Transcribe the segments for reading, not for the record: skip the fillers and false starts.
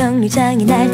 정류장에 날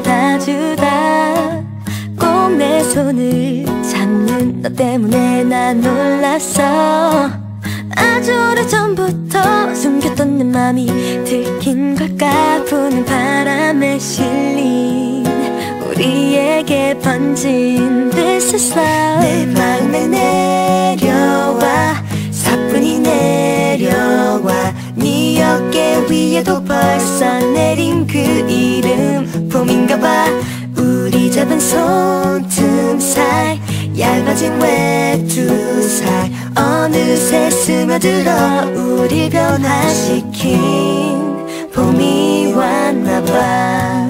데려다주다 꼭 내 손을 잡는 너 때문에 난 놀랐어. 아주 오래전부터 숨겼던 내 맘이 들킨 걸까. 부는 바람에 실린 우리에게 번진 This is love. 내 마음에 내려와 사뿐히 내려와 네 어깨 위에도 벌써 내린 그 이름 봄인가봐. 우리 잡은 손틈 사이 얇아진 외투 사이 어느새 스며들어 우릴 변화시킨 봄이 왔나봐.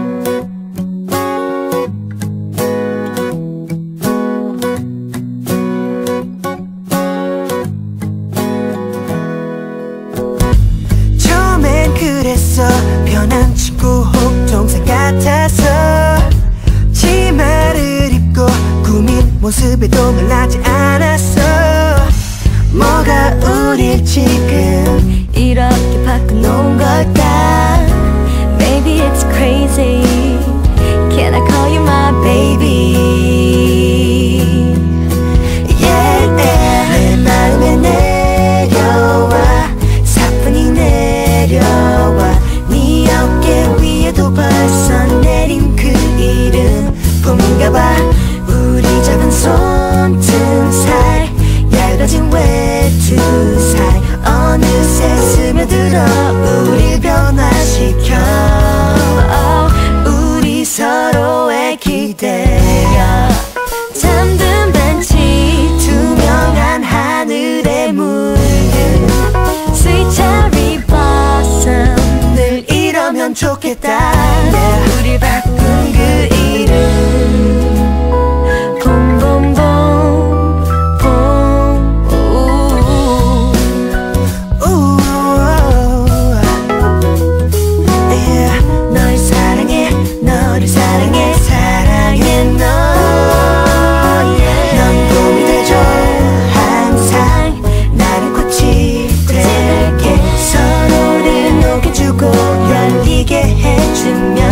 처음엔 그랬어. 변한 친구 혹 동생 같아서 치마를 입고 꾸민 모습에도 놀라지 않았어. 뭐가 우릴 지금 이렇게 바꿔놓은 걸까. Maybe it's crazy. Can I call you my baby? Yeah, 내 마음에 내려와 사뿐히 내려와 네 어깨 위에도 벌써 내린 그 이름 봄인가봐. 우리 작은 손틈 사이 얇아진 외투 사이 어느새 스며들어 우릴 변화시켜. 우리 서로의 기대야 잠든 벤치 투명한 하늘에 물든 Sweet cherry blossom. 늘 이러면 좋겠다. Yeah. 우리 바꾼 그 이름 봄봄봄 봄. Yeah. 널 사랑해 너를 사랑해 사랑해 너. 넌 봄이 되줘 항상 나는 꽃이 될게. 서로를 녹여주고 열리게 해주면